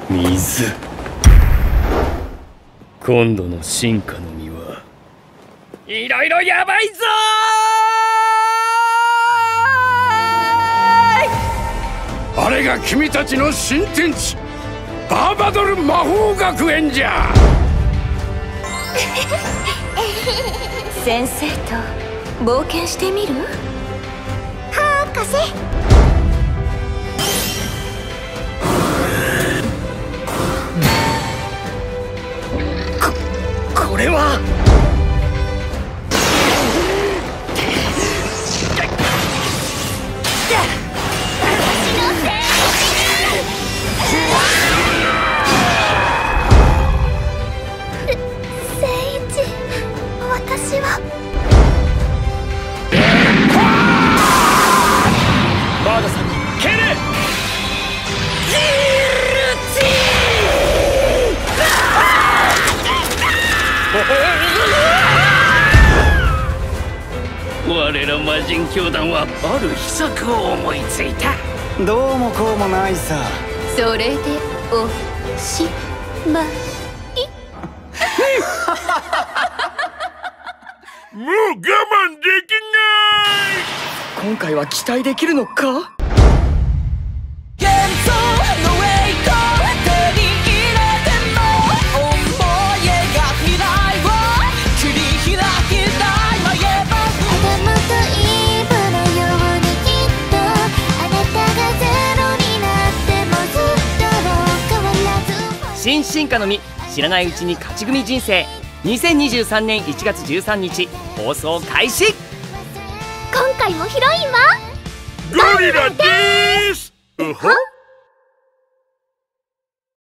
水。今度の進化の実はいろいろやばいぞー。あれが君たちの新天地バーバドル魔法学園じゃ。 先生と冒険してみる？博士。 これは私はバーダさんに蹴れ。我ら魔人教団はある秘策を思いついた。 どうもこうもないさ。 それでおしまい。 もう我慢できない。 今回は期待できるのか？ 新進化の実、知らないうちに勝ち組人生。2023年1月13日放送開始。 今回もヒロインはゴリラです。